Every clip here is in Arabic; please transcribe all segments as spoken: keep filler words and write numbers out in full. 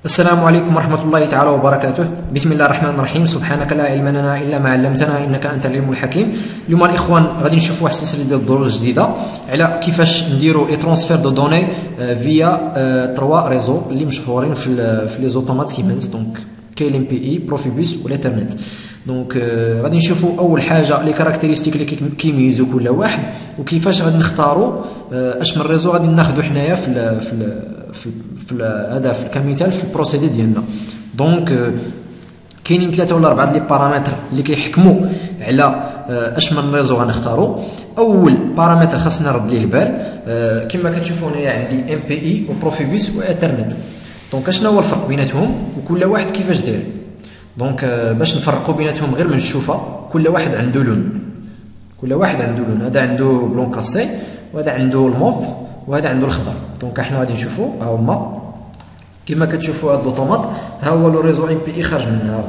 السلام عليكم ورحمة الله تعالى وبركاته. بسم الله الرحمن الرحيم. سبحانك لا علم لنا إلا ما علمتنا إنك أنت العليم الحكيم. اليوم الإخوان غادي نشوفوا واحد السلسلة ديال الدروس جديدة على كيفاش نديروا لي ترونسفير دو دوني فيا تروا ريزو اللي مشهورين في في لي زوتومات سيمنز. دونك كاين الام بي اي، بروفيبوس والإنترنت. دونك غادي نشوفوا اول حاجه لي كاركتيرستيك اللي كيميزوا كل واحد، وكيفاش غادي نختاروا اش من ريزو غادي ناخذوا حنايا في ال في ال في, في هذا في كمثال في البروسيدي ديالنا. دونك كاينين ثلاثه ولا اربعه لي بارامتر اللي كيحكموا على اش من ريزو غنختاروا. اول بارامتر خاصنا نرد ليه البال كما كتشوفوا هنايا عندي ام بي اي وبروفيبوس وانترنت. دونك اشنا هو الفرق بيناتهم وكل واحد كيفاش داير. دونك باش نفرقوا بيناتهم غير من الشوفه، كل واحد عنده لون، كل واحد عنده لون. هذا عنده بلون كاسي، وهذا عنده الموف، وهذا عنده الخضر. دونك احنا غادي نشوفوا ها هما كما كتشوفوا هذا لوطومات، ها هو لو ريزو ام بي اي خارج منها.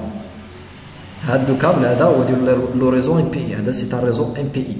هذا لو كابل هذا هو ديال لو ريزو ام بي اي، هذا سي ان ريزو ام بي اي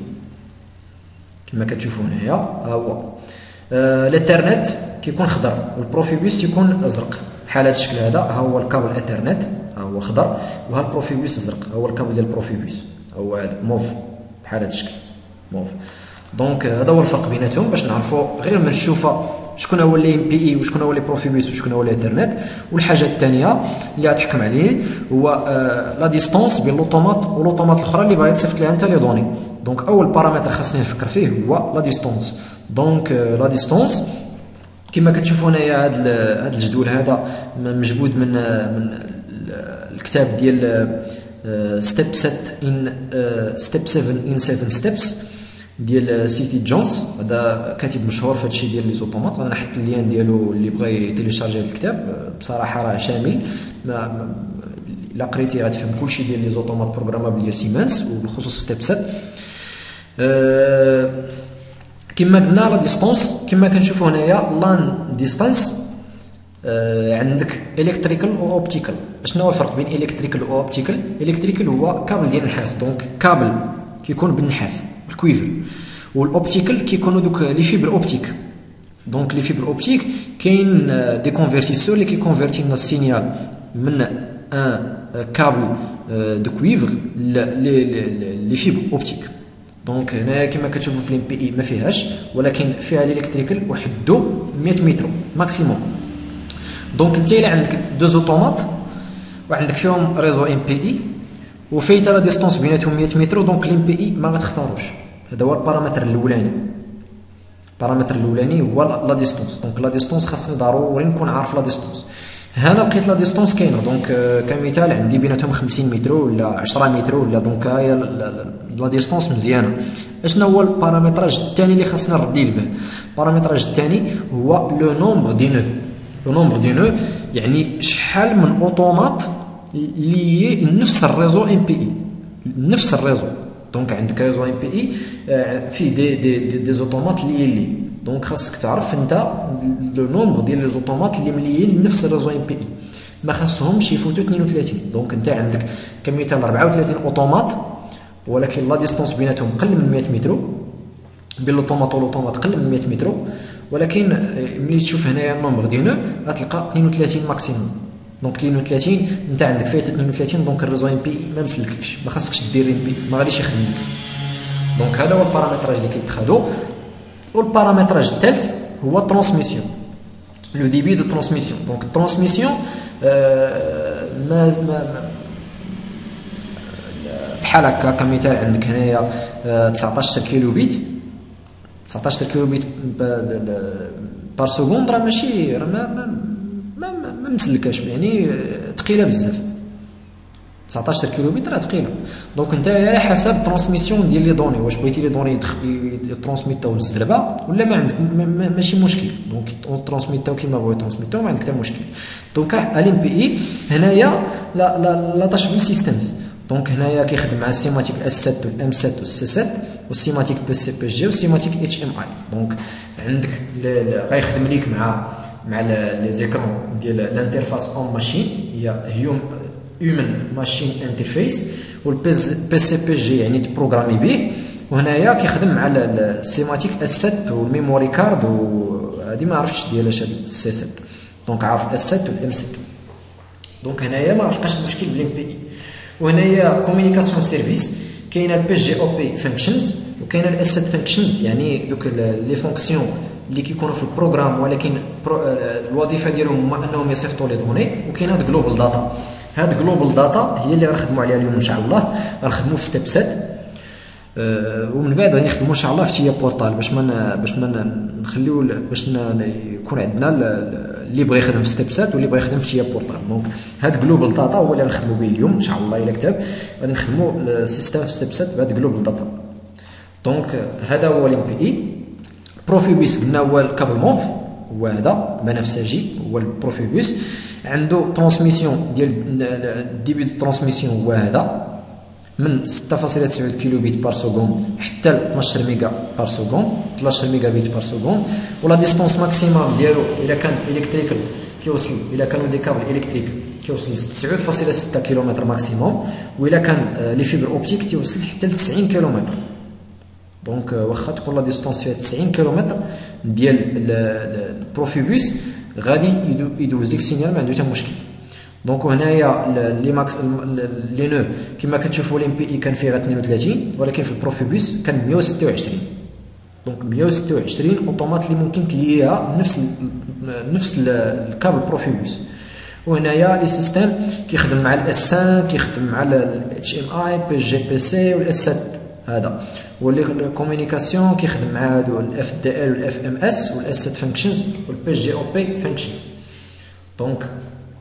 كما كتشوفوا هنايا. ها هو آه الانترنت كيكون خضر والبروفيبوس يكون ازرق بحال هذا الشكل. هذا ها هو الكابل انترنت، ها هو خضر، وها البروفيبوس ازرق، ها هو الكابل ديال البروفيبوس، هو هذا موف بحال هذا الشكل موف. دونك هذا هو الفرق بيناتهم باش نعرفوا غير من الشوفه شكون هو اللي ام بي اي وشكون هو اللي بروفيبوس وشكون هو الانترنت. والحاجه الثانيه اللي غتحكم عليه هو آه لا ديستونس بين لوطومات ولوطومات الاخرى اللي باغي تصيفط لها انت لي دوني. دونك اول بارامتر خاصني نفكر فيه هو لا ديستونس. دونك آه لا ديستونس كما كتشوفوا هنايا هذا هذا الجدول هذا مجبود من من الكتاب ديال ستيب سبعة ان ستيب سبعة ان سبعة ستيبس ديال سيتي جونز. هذا كاتب مشهور في هادشي ديال لي زوطومات. غادي نحط اللين ديالو اللي بغى يتيليشارجي هذا الكتاب. بصراحه راه شامل، ما الا قريتي غتفهم كلشي ديال لي زوطومات بروغرامابل ديال سيمنز وبالخصوص ستيب سبعة. أه كما قلنا لا ديستونس كما كنشوفوا هنايا لان ديستانس. آه عندك الكتريكال و اوبتيكال. شنو هو الفرق بين الكتريكال و اوبتيكال؟ الكتريكال هو كابل ديال النحاس، دونك كابل كيكون بالنحاس الكويفر، والاوبتيكال كيكونوا دوك لي فيبر اوبتيك. دونك لي فيبر اوبتيك كاين دي كونفرتيسور اللي كيكونفرتي لنا السينيال من ان كابل دو كويفر لي فيبر اوبتيك. دونك هنايا كما كتشوفوا في الام بي اي ما فيهاش، ولكن فيها الالكتريكال وحدو مية متر ماكسيموم. دونك انت الا عندك دو زوطومات وعندك فيهم ريزو ام بي اي وفايته لا ديستونس بيناتهم مية متر، دونك الام بي اي ما غتختاروش. هذا هو البارامتر الاولاني. البارامتر الاولاني هو لا ديستونس. دونك لا ديستونس خاصني ضروري نكون عارف لا ديستونس. هنا لقيت لا ديستونس كاينه، دونك كمثال عندي بيناتهم خمسين متر ولا عشرة متر ولا، دونك هي لا ديستونس مزيانه. اشنا هو البارامتراج الثاني اللي خاصنا نرد ليه البال؟ البارامتراج الثاني هو لو نومبر دي نو. لو نومبر دي نو يعني شحال من اوتومات لي نفس الريزو ام بي اي، نفس الريزو. دونك عندك ريزو ام بي اي فيه دي دي دي, دي زوطومات لي لي دونك خاصك تعرف انت لو نومبر ديال لي زوطومات اللي مليين نفس الريزو ام بي اي، ما خاصهمش يفوتوا اثنين وثلاثين. دونك انت عندك كمثال أربعة وثلاثين اوتومات، ولكن لا ديستونس بيناتهم قل من مية متر، بين لوطومات ولوطومات قل من مية متر، ولكن ملي تشوف هنايا النومبر دي نو غتلقى اثنين وثلاثين ماكسيموم. دونك اثنين وثلاثين انت عندك فايته اثنين وثلاثين، دونك الريزو ام بي ما مسلكش، ما خاصكش دير ام بي، ما غاديش يخدم لك. دونك هذا هو البارامتراج اللي كيتخادو. والبارامتراج الثالث هو الترانسميسيون، لو ديبي دو ترانسميسيون. دونك الترانسميسيون آه ما, ما بحال هكا كمثال عندك هنايا آه تسعطاش كيلو بيت، تسعطاش كيلو بيت بار سكوند، راه ماشي راه ما ما ما, ما مسلكاش، يعني ثقيله بزاف. تسعطاش كيلو بيت راه ثقيله. دونك انت على حسب الترانسميسيون ديال لي دوني، واش بغيتي لي دوني يترانسميتاو بالزربه ولا ما عندك ماشي مشكل. دونك ترانسميتاو كيما بغيتو ترانسميتاو ما عندك حتى مشكل. دونك الام بي اي هنايا لا لا لا تشمل سيستمز. دونك هنايا كيخدم مع السيماتيك اس سبعة والام سبعة والسي سبعة والسيماتيك بي سي بي جي والسيماتيك اتش ام اي. دونك عندك غيخدم ليك مع مع لي زيكرون ديال الانترفاس اون ماشين، هي هيوم هيومن ماشين انترفيس، والبي سي بي جي يعني تبروغرامي به. وهنايا كيخدم مع السيماتيك اس سبعة والميموري كارد، وهذه ما عرفتش ديال اش السي سبعة. دونك عارف اس سبعة والام سبعة. دونك هنايا ما غتلقاش مشكل بالام بي اي. وهنايا كوميونيكاسيون سيرفيس كاينه البي جي او بي فانكشنز وكاينه الاسيت فانكشنز، يعني دوك لي فونكسيون اللي كيكونوا في البروغرام ولكن الوظيفه ديالهم هما انهم يصيفطوا لي دوني. وكاين هاد جلوبال داتا. هاد جلوبال داتا هي اللي غنخدموا عليها اليوم ان شاء الله. غنخدموا في ستيب سبعة أه ومن بعد غادي نخدموا ان شاء الله في تيا بورتال باش ما باش ما نخليو باش يكون عندنا اللي بغى يخدم في ستيب سبعة واللي بغى يخدم في تيا بورتال. دونك هاد جلوبال داتا هو اللي غنخدموا به اليوم ان شاء الله. الى كتاب غادي نخدموا السيستم في ستيب سبعة بهاد جلوبال داتا. دونك هذا هو الام بي اي. بروفيبوس قلنا هو الكابل موف، هو هذا بنفسجي هو البروفيبوس. عنده ترانسميسيون ديال الديبي دو ترانسميسيون هو هذا من ستة فاصلة تسعة كيلو بيت بار سكوند حتى اثناش ميجا بار سكوند اثناش ميجا بيت بار سكوند. ولا ديستونس ماكسيمال ديالو الا كان الكتريكال كيوصل، الا كانوا دي كابل الكتريك كيوصل ل تسعة فاصلة ستة كيلومتر ماكسيموم، والا كان لي فيبر اوبتيك تيوصل حتى ل تسعين كيلومتر. دونك واخا تكون لا ديستونس فيها تسعين كيلومتر ديال البروفيبوس غادي يدوز ديك السينيال ما عنده حتى مشكل. دونك هنايا لي ماكس لي نو كما كتشوفوا الام بي اي كان فيه غير اثنين وثلاثين، ولكن في البروفيبوس كان مية وستة وعشرين. دونك مية وستة وعشرين اوتومات اللي ممكن تليها نفس نفس الكابل بروفيبوس. وهنايا لي سيستيم كيخدم مع الاس خمسة، كيخدم مع الاتش ام اي بي جي بي سي والاس سبعة هذا. واللي كوميونيكاسيون كيخدم مع هادو الاف دي ال والاف ام اس والاس سبعة فانكشنز والبي جي او بي فانكشنز. دونك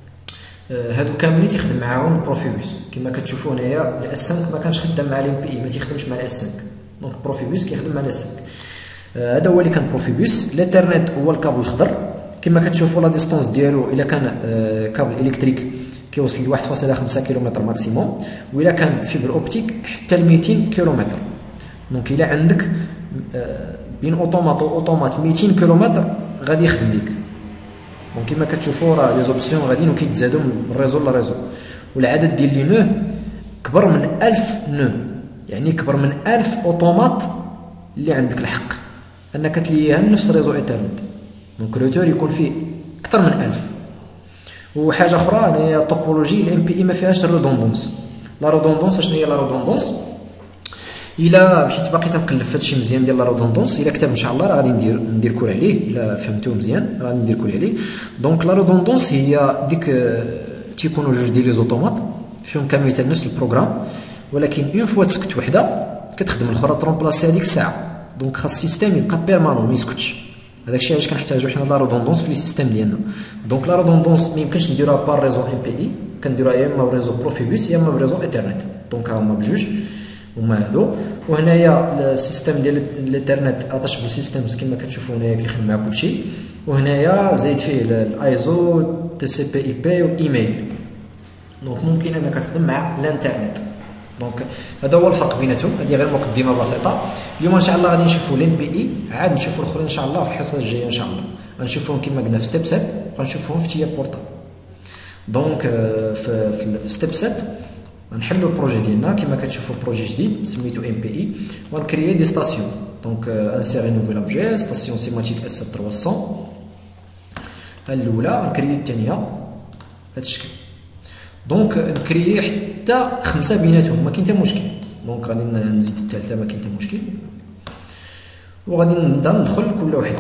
هادو كاملين تيخدم معاهم البروفيبوس. كما كتشوفوا هنايا الاس خمسة ما كانش خدام مع الام بي اي، ما تيخدمش مع الاس خمسة. دونك البروفيبوس كيخدم مع الاس خمسة. هذا هو اللي كان بروفيبوس. الانترنت هو الكابل الخضر. كما كتشوفوا لا ديستونس ديالو الا كان كابل الكتريك كيوصل ل واحد فاصلة خمسة كيلومتر ماكسيموم، والا كان فيبر اوبتيك حتى ل ميتين كيلومتر. دونك الا عندك بين اوتومات و اوتومات ميتين كيلومتر غادي يخدم ليك. دونك كما كتشوفوا راه لي زوبسيون غاديين وكيتزادوا من ريزو لريزو. والعدد ديال لي نو كبر من ألف نو، يعني كبر من ألف اوتومات اللي عندك الحق انك تليها نفس ريزو ايثرنت. دونك الروتور يكون فيه اكثر من ألف. وحاجه اخرى هي طوبولوجي الام بي اي ما فيهاش الريدوندونس. لا ريدوندونس شنو هي لا ريدوندونس؟ الا حيت باقي تنقلب في هادشي مزيان ديال لا ريدوندونس، الا كتب ان شاء الله راه غادي ندير ندير كور عليه الا فهمتوه مزيان راه غادي ندير كور عليه. دونك لا ريدوندونس هي ديك تيكونوا جوج ديال لي زوطومات فيهم كاملين نفس البروغرام، ولكن اون فوا تسكت وحده كتخدم الاخرى ترومبلاسي هذيك الساعه. دونك خاص السيستيم يبقى بيرمانون ما يسكتش. هذاك الشيء علاش كنحتاجو حنا لا ريدوندونس في لي سيستيم ديالنا. دونك لا ريدوندونس ما يمكنش نديروها بار ريزو ام بي اي، كنديروها يا اما بريزو بروفيبوس يا اما بريزو ايثرنت. دونك هما بجوج هما هادو. وهنايا السيستم ديال الانترنت اتاشبل سيستمز كما كتشوفوا هنايا كيخدم مع كلشي. وهنايا زايد فيه الايزو تي سي بي اي بي والايميل. دونك ممكن انك تخدم مع الانترنت. دونك هذا هو الفرق بيناتهم. هذه غير مقدمه بسيطه. اليوم ان شاء الله غادي نشوفوا الام بي اي، عاد نشوفوا الاخرين ان شاء الله في الحصه الجايه ان شاء الله. غنشوفوهم كما قلنا في ستيب سبعة غنشوفوهم في تيا بورتال. دونك في في ستيب سبعة غنحلوا البروجي ديالنا كما كتشوفوا بروجي جديد سميتو ام بي اي ونكريي دي ستاسيون. دونك انسيري نوفيل اوبجي ستاسيون سيماتيك اس ثلاثمية الاولى، غنكريي الثانيه بهذا الشكل. دونك نكريي حتى خمسه بيناتهم ما كاين حتى مشكل. دونك غادي نزيد الثالثه ما كاين حتى مشكل، وغادي نبدا ندخل كل وحده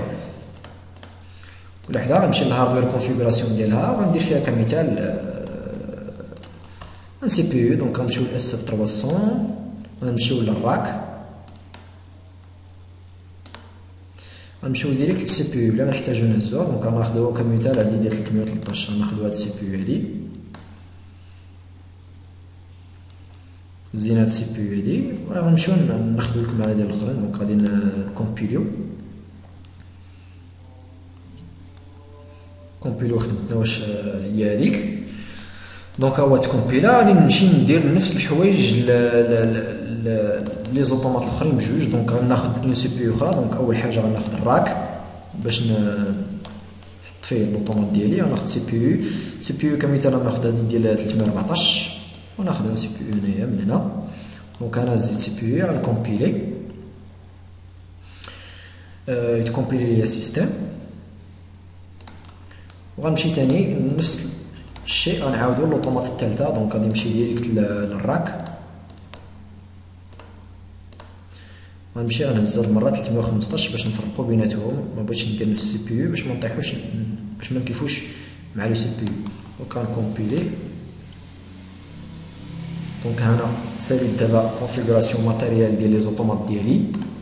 كل وحده غنمشي للهاردوير كونفيغوراسيون ديالها وغندير فيها كمثال ان سي بي يو. دونك غنمشيو ل اس ثلاثمية غنمشيو للراك غنمشيو ديريكت للسي بي يو بلا ما نحتاجو نهزوه. دونك غناخدو كمثال هادي ديال ثلاثمية وثلاثطاش غناخدو هاد السي بي يو هادي زينات السي بي يو هادي وغنمشيو ناخدو الكمالة ديال الاخرين. دونك غادي نكومبيليو كومبيليو خدمتنا واش هي هاديك. دونك هو تكومبيلا غادي نمشي ندير نفس الحوايج لي زوطومات الاخرين بجوج. دونك غناخد اون سي بي يو اخرى. دونك اول حاجه غناخد الراك باش نحط فيه لوطومات ديالي. غناخد سي بي يو سي بي يو كمثال غناخد هادي ديال ثلاثمية وأربعطاش وناخد اون سي بي يو هنايا من هنا. دونك انا زيد سي بي يو غنكومبيلي أه يتكومبيلي ليا السيستيم وغنمشي تاني نفس الشيء غنعاودو لوطومات الثالثه. دونك غادي نمشي ديريكت للراك، غنمشي غنهز هاد المره ثلاثمية وخمسطاش باش نفرقو بيناتهم. ما بغيتش ندير نفس السي بي يو باش ما نطيحوش، باش ما نتلفوش مع لو سي بي يو. دونك غنكومبيلي. دونك هنا ساليت دابا كونفيغوراسيون ماتيريال ديال لي زوطومات ديالي.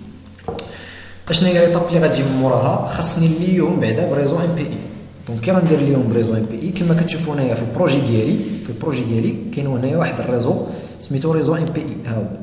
اشنا هي ليطاب اللي غتجي من موراها؟ خاصني نليهم بعدا بريزو ام بي اي. دونك كي غندير ليهم بريزو ام بي اي كما كتشوفوا هنايا في البروجي ديالي، في البروجي ديالي كاين هنايا واحد الريزو سميتو ريزو ام بي اي. ها هو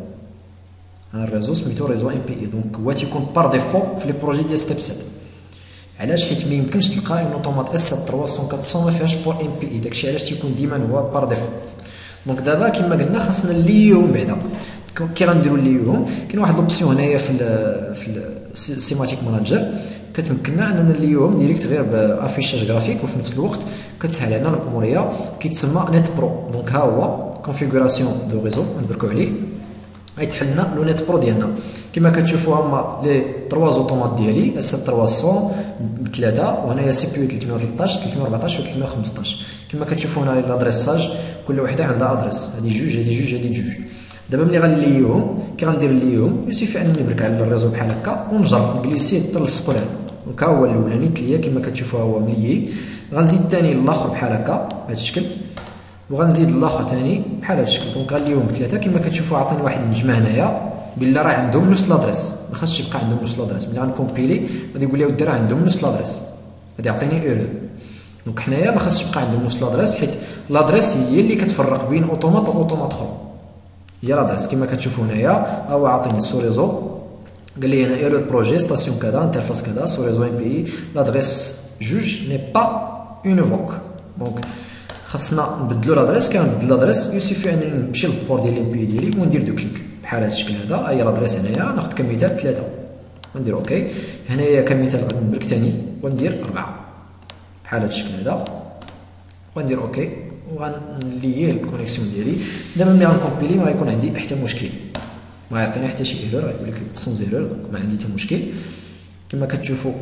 ها الريزو سميتو ريزو ام بي اي. دونك هو تيكون بار ديفو في لي بروجي ديال ستيب سبعة. علاش؟ حيت ما يمكنش تلقى اون اوتومات اس سبعة ثلاثمية وأربعمية ما فيهاش بور ام بي اي. داكشي علاش تيكون ديما هو بار ديفو. دونك دابا كما قلنا خاصنا نليوهم بعدا. كي غنديروا نليوهم كاين واحد لوبسيون هنايا في ال في السيماتيك ماناجر كتمكننا اننا نليوهم ديريكت غير بافيشاج جرافيك، وفي نفس الوقت كتسهل علينا الاموريه، كيتسمى نت برو. دونك ها هو كونفيغوراسيون دو ريزو نبركو عليه، غيتحل لنا لو نت برو ديالنا. كما كتشوفوا هما لي تروا زوطومات ديالي اس ثلاثمية بثلاثه، وهنايا سي بي يو ثلاثمية وثلاطاش ثلاثمية وأربعطاش و ثلاثمية وخمسطاش. كما كتشوفوا هنا لادريساج كل وحده عندها ادريس، هذه جوج هذه جوج هذه جوج. دابا ملي غنليهم كي غندير ليهم يوسيفي انني نبرك على الريزو بحال هكا ونجر نجليسي حتى للصقر هذا. دونك ها هو الاولاني تليا كما كتشوفوا هو مليي. غنزيد الثاني الاخر بحال هكا بهذا الشكل، وغنزيد الاخر ثاني بحال هذا الشكل. دونك غنليهم بثلاثه كما كتشوفوا. عطاني واحد النجمه هنايا بالله راه عندهم نفس لادريس، ما خاصش يبقى عندهم نفس لادريس. ملي غنكومبيلي غادي يقول لي ودي راه عندهم نفس لادريس، غادي يعطيني ايرور. دونك حنايا ما خاصش يبقى عندهم نفس لادريس، حيت لادريس هي اللي كتفرق بين اوتومات و اوتومات اخرى، هي لادريس. كما كتشوفوا هنايا ها هو عاطيني سوريزو، قال لي هنا ايرور بروجي ستاسيون كذا انترفاس كذا سوريزو ام بي اي لادريس جوج ني با اونيفوك. دونك خاصنا نبدلو لادريس. كنبدل لادريس يوسيفي انني نمشي للبور ديال الام بي اي ديالي وندير دو كليك بحال هذا الشكل. هذا هي لادريس هنايا. ناخذ كمثال ثلاثه وندير اوكي. هنايا كمثال غادي نبرك ثاني وندير اربعه بحال هذا الشكل هذا وندير اوكي وغنليي الكونيكسيون ديالي. دابا ملي غنكومبيلي ما غيكون عندي حتى مشكل، ما غيعطيني حتى شي ايرور، غيقول لك سون ايرور. دونك ما عندي حتى مشكل. كما كتشوفوا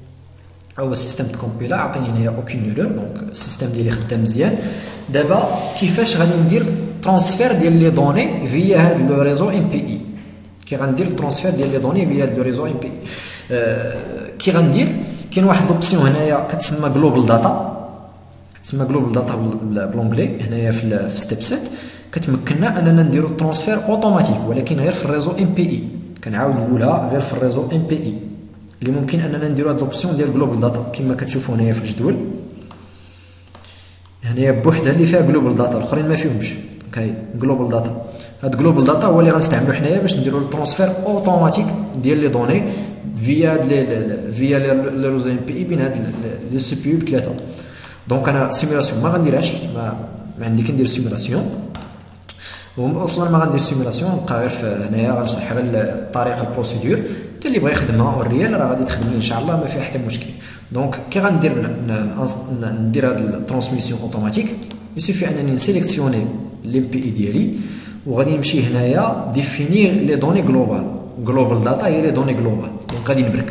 هو السيستم د كومبيلا عطيني هنايا اوكين ايرور. دونك السيستم ديالي خدام مزيان. دابا كيفاش غادي ندير ترانسفير ديال لي دوني فيا هاد لو ريزو ام بي اي؟ كي غندير الترانسفير ديال لي دوني فيا هاد لو ريزو ام بي اي آه كي غندير كاين واحد لوبسيون هنايا كتسمى جلوبال داتا، كتسمى جلوبال داتا بالونجلي. هنايا في في ستيب سبعة كتمكننا اننا نديرو الترانسفير اوتوماتيك، ولكن غير في الريزو ام بي اي. كنعاود نقولها غير في الريزو ام بي اي اللي ممكن اننا نديرو هاد لوبسيون ديال جلوبال داتا. كما كتشوفوا هنايا في الجدول هنايا بوحدها اللي فيها جلوبال داتا، الاخرين ما فيهمش. اوكي جلوبال داتا، هاد جلوبال داتا هو اللي غنستعملو حنايا باش نديرو الترانسفير اوتوماتيك ديال لي دوني فيا هاد لي فيا لي ريزو ام بي اي بين هاد لي سي بي يو بثلاثه. دونك انا سيمولاسيون ما غنديرهاش، ما ما عندي كندير سيمولاسيون، واصلا ما غندير سيمولاسيون. نبقى غير هنايا غنشرح غير الطريقه البروسيدور، حتى اللي بغى يخدمها اوريال راه غادي تخدم ان شاء الله ما فيها حتى مشكل. دونك كي غندير ندير هاد الترانسميسيون اوتوماتيك يسيفي انني نسيليكسيوني الام بي اي ديالي، وغادي نمشي هنايا ديفينير لي دوني جلوبال. جلوبال داتا هي لي دوني جلوبال. دونك غادي نبرك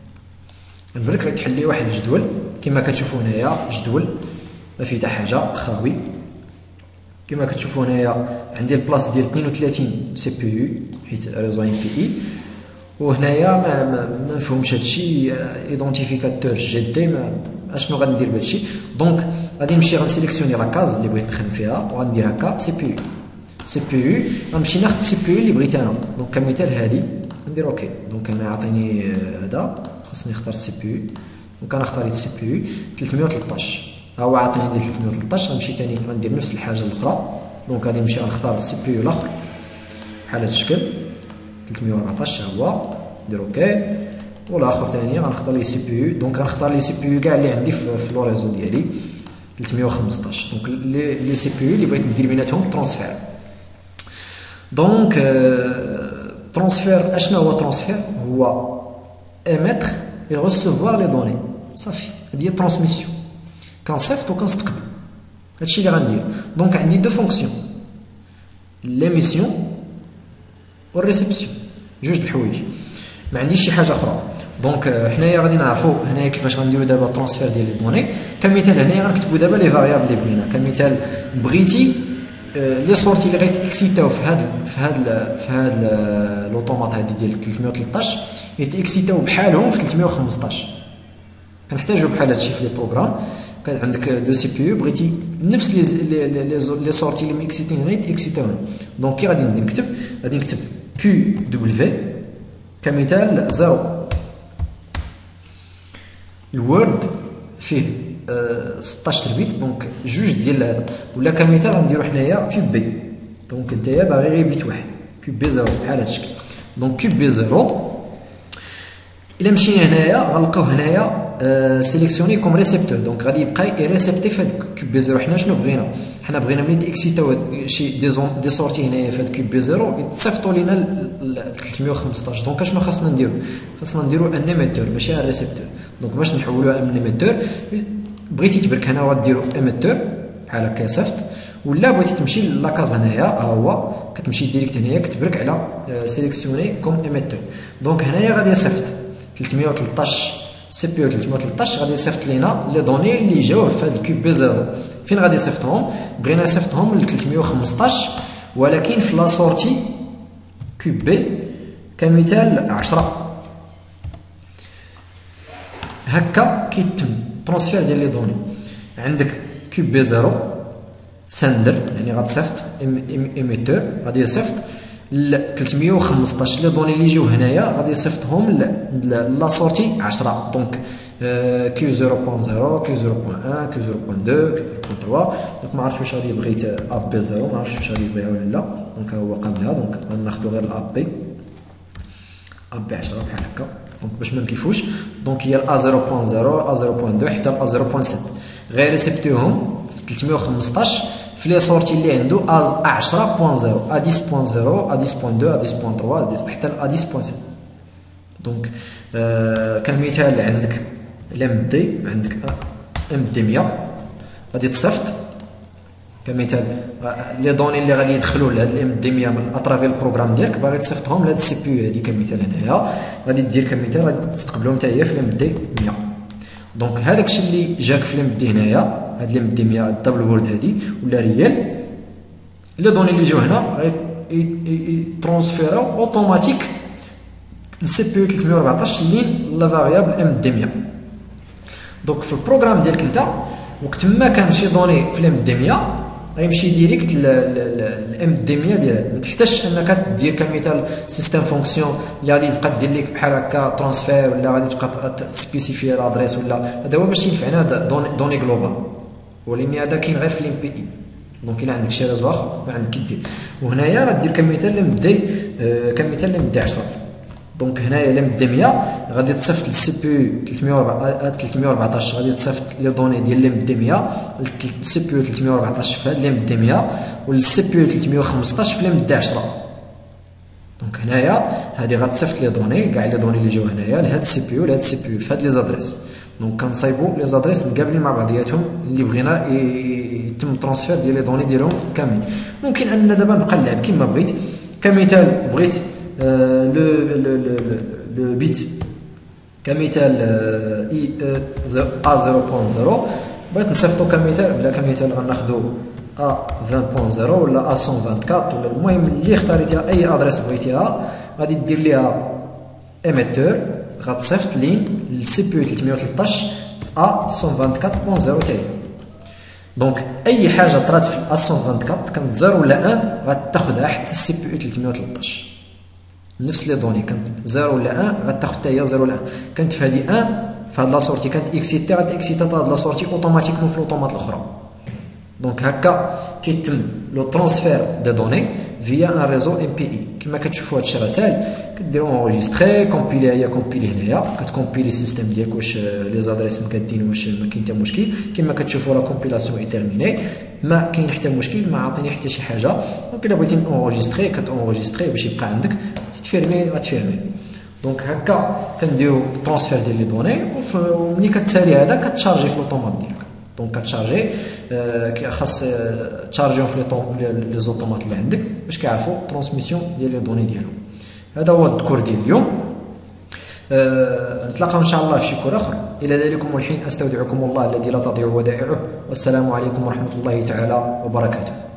نبرك غيتحل لي واحد الجدول كما كتشوفوا هنايا، جدول ما فيه حتى حاجه خاوي. كما كتشوفوا هنايا عندي البلاص ديال اثنين وثلاثين سي بي يو حيت ريزو ام بي اي، وهنايا ما ما نفهمش هادشي ايدونتيفيكاتور جي دي. ما اشنو غندير بهادشي؟ دونك غادي نمشي غنسيليكسيوني لا كاز اللي بغيت نخدم فيها وغندير هكا سي بي يو سي بي يو. غنمشي ناخذ سي بي يو اللي بغيت انا. دونك كمثال هادي ندير اوكي. دونك انا عطيني هذا خاصني نختار السي بي يو. دونك انا اختاريت السي بي يو ثلاثمية وثلاطاش، ها هو عطيني ديال ثلاثمية وثلاطاش. غنمشي ثاني غندير نفس الحاجه الاخرى. دونك غادي نمشي غنختار السي بي يو الاخر بحال هذا الشكل ثلاثمية وأربعطاش، ها هو ندير اوكي. والاخر ثاني غنختار لي سي بي يو. دونك غنختار لي سي بي يو كاع اللي عندي في لو ريزو ديالي ثلاثمية وخمسطاش. دونك لي سي بي يو اللي بغيت ندير بيناتهم ترانسفير. دونك ترانسفير اشنا هو ترانسفير؟ هو ايميتر اي ريسيفوار لي دوني، صافي هادي هي ترانسميسيون. كنصيفط وكنستقبل، هادشي اللي غندير. دونك عندي دو فونكسيون، ليميسيون والريسبسيون، جوج د الحوايج، ما عنديش شي حاجه اخرى. دونك حنايا غادي نعرفوا هنايا كيفاش غنديروا دابا الترانسفير ديال لي دوني. كمثال هنايا غنكتبوا دابا لي فاريابل اللي بغينا. كمثال بغيتي لي سورتي اللي غيتاكسيتاو في هاد في هاد في هاد لوطومات هادي ديال ثلاثمية وثلاثطاش يتاكسيتاو بحالهم في ثلاثمية وخمسطاش. كنحتاجو بحال هادشي في لي بروغرام. كان عندك دو سي بي يو بغيتي نفس لي لي لي سورتي اللي ميكسيتين هنا يتاكسيتاو هنا. دونك كي غادي ندير نكتب غادي نكتب كيو دبليو كمثال زيرو. الوورد فيه أه ستطاش بيت دونك جوج ديال هذا، ولا كمثال غنديرو حنايا كيوب بي. دونك نتايا باغي غير بيت واحد كيوب بي زيرو بحال هذا الشكل. دونك كيوب بي زيرو الا مشينا هنايا غنلقاو هنايا أه سيليكسيوني كوم ريسيبتور. دونك غادي يبقى يريسيبتي في هاد كيوب بي زيرو. حنا شنو بغينا؟ حنا بغينا ملي تاكسيتاو شي دي زون دي سورتي هنايا في هاد كيوب بي زيرو يتصيفطوا لينا ل ثلاثمية وخمسطاش. دونك اشنو خاصنا نديرو؟ خاصنا نديرو ان ايميتور ماشي ان ريسيبتور. دونك باش نحولوها من ايميتور بغيتي تبرك هنا غديرو ايميتور بحال هكا صيفط، ولا بغيتي تمشي لاكاز هنايا ها هو كتمشي ديريكت هنايا كتبرك على سيليكسيوني كوم ايميتور. دونك هنايا غادي يصيفط ثلاثمية وثلاثطاش سي بي يو ثلاثمية وثلاثطاش غادي يصيفط لينا لي دوني اللي جاو في هذا الكيوب بي زيرو. فين غادي يصيفطهم؟ بغينا يصيفطهم ل ثلاثمية وخمسطاش ولكن في لا سورتي كيوب بي كمثال عشرة. هكا كيتم ترانسفير ديال لي دوني. عندك كيوب بي زيرو سندر يعني غتصيفط ايميتور غادي يصيفط ل ثلاثمية وخمسطاش. لي دوني اللي يجيو هنايا غادي يصيفطهم لا سورتي عشرة. دونك كيو زيرو بوان زيرو كيو زيرو بوان واحد كيو زيرو بوان اثنين كيو زيرو بوان ثلاثة. دونك ما عرفتش واش غادي بغيت اب بي زيرو، ما عرفتش واش غادي يبغيها ولا لا. دونك هو قابلها. دونك غناخذو غير الاب بي اب بي عشرة بحال هكا. دونك باش ما نتلفوش. دونك هي ا زيرو بوان زيرو ا زيرو بوان اثنين حتى ا زيرو بوان سبعة غير ريسيبتيوهم في ثلاثمية وخمسطاش في لي سورتي اللي عنده ا عشرة بوان زيرو ا عشرة بوان زيرو ا عشرة بوان اثنين ا عشرة بوان ثلاثة حتى ا عشرة بوان سبعة. دونك آه كمثال عندك الام دي عندك ام دي مية غادي تصيفط كمثال لي دوني اللي غادي يدخلوا لهاد الام دي مية من اطراف البروغرام ديالك باغي تصيفطهم لهاد السي بي يو هادي. كمثال هنايا غادي دير كمثال غادي تستقبلهم حتى هي في الام دي مية. دونك هذاك الشيء اللي جاك في الام دي هنايا هاد الام دي مية الدبل وورد هادي ولا ريال لي دوني اللي جاو هنا غادي ترانسفيرو اوتوماتيك للسي بي يو ثلاثمية وأربعطاش لين لا فاريابل ام دي مية. دونك في البروغرام ديالك انت وقت ما كان شي دوني في الام دي مية غيمشي ديريكت للام دي مية ديالك. ما تحتاجش انك دير كمثال سيستم فونكسيون اللي غادي تبقى دير لك بحال هكا ترانسفير ولا غادي تبقى تسبيسيفي لادريس ولا هذا هو باش ينفعنا دوني, دوني جلوبال، ولكن هذا كاين غير في الام بي اي. دونك الا عندك شي ريزو اخر ما عندك كدير. وهنايا غدير كمثال الام دي آه كمثال الام دي عشرة. دونك هنايا الام دي مية غادي تصيفط للسي بي يو ثلاثمية وأربعطاش غادي تصيفط لي دوني ديال الام دي مية للسي بي يو ثلاثمية وأربعطاش في هاد الام دي مية وللسي بي يو ثلاثمية وخمسطاش في الام دي عشرة. دونك هنايا هادي غتصيفط لي دوني كاع لي دوني اللي جاو هنايا لهاد السي بي يو لهاد السي بي يو في هاد لي زادريس. دونك كنصايبو لي زادريس مقابلين مع بعضياتهم اللي بغينا يتم الترانسفير ديال لي دوني ديالهم كاملين. ممكن ان دابا نبقى نلعب كيما بغيت. كمثال بغيت Euh, le, le, le, le, le bit كمثال اي ا زيرو بوان زيرو بغيت نصيفطو كمثال بلا كمثال غناخدو ا عشرين بوان زيرو ولا ا مية وأربعة وعشرين ولا المهم اللي اختاريتيها اي ادريس بغيتيها غادي دير ليها ايميتور غتصيفط لين للسي بي يو ثلاثمية وثلاثطاش ا مية وأربعة وعشرين بوان زيرو تاعي. دونك اي حاجه طرات في ا مية وأربعة وعشرين كانت زيرو ولا واحد غتاخذها حتى السي بي يو ثلاثمية وثلاثطاش. نفس لي دوني كانت زيرو ولا واحد غتاخذ حتى هي زيرو ولا واحد. كانت في هذه واحد في هاد لا سورتي كانت اكسيتي غادي اكسيتي هاد لا سورتي اوتوماتيكمون في الاوتومات الاخرى. دونك هكا كيتم لو ترانسفير دي دوني فيا ان ريزو ام بي اي. كما كتشوفوا هادشي راه ساهل كديروا اونغيستري كومبيلي هي كومبيلي هنايا كتكومبيلي السيستم ديالك واش لي زادريس مكادين واش ما كاين حتى مشكل. كما كتشوفوا لا كومبيلاسيون اي تيرميني ما كاين حتى مشكل ما عاطيني حتى شي حاجه. دونك الا بغيتي اونغيستري كتونغيستري باش يبقى عندك تفيرمي غتفيرمي. دونك هكا كنديرو ترانسفير ديال لي دوني وملي كتسالي هذا كتشارجي في الاوتومات ديالك. دونك كتشارجي آه خاص تشارجيهم في لي زوطومات اللي عندك باش كيعرفوا ترانسميسيون ديال لي دوني ديالهم. هذا هو الذكور ديال اليوم. آه نتلاقاو ان شاء الله في شي كور اخر. إلى ذلكم الحين أستودعكم الله الذي لا تضيع ودائعه، والسلام عليكم ورحمة الله تعالى وبركاته.